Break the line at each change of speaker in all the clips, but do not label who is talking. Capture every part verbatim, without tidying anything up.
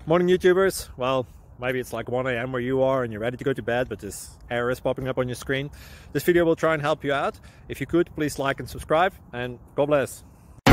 Morning YouTubers. Well, maybe it's like one A M where you are and you're ready to go to bed, but this error is popping up on your screen. This video will try and help you out. If you could, please like and subscribe, and God bless.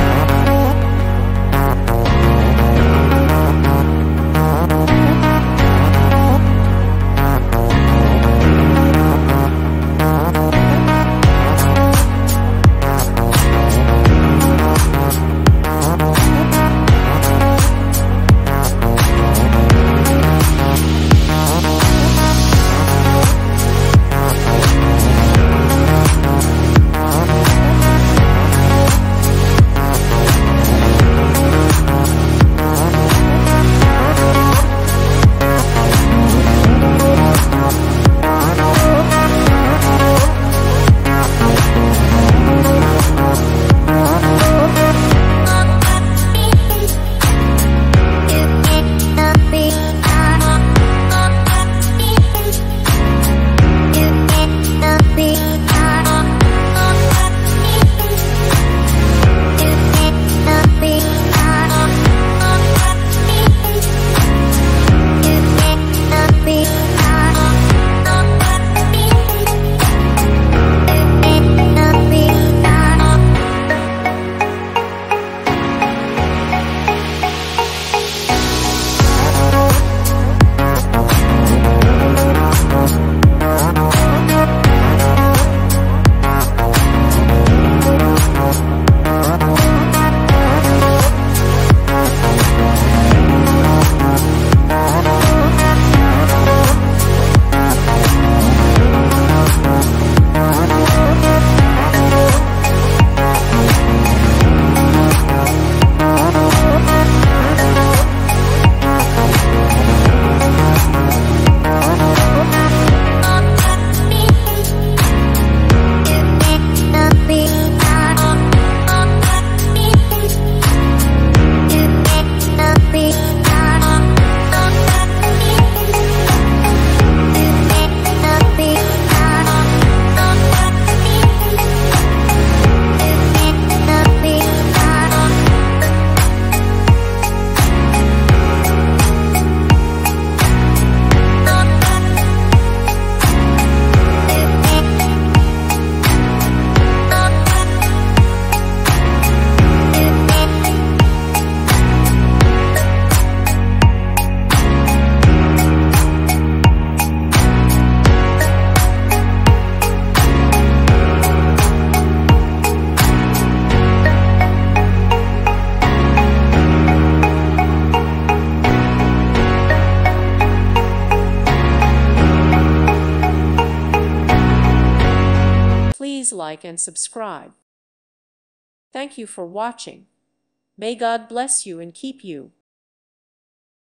Please like and subscribe. Thank you for watching. May God bless you and keep you.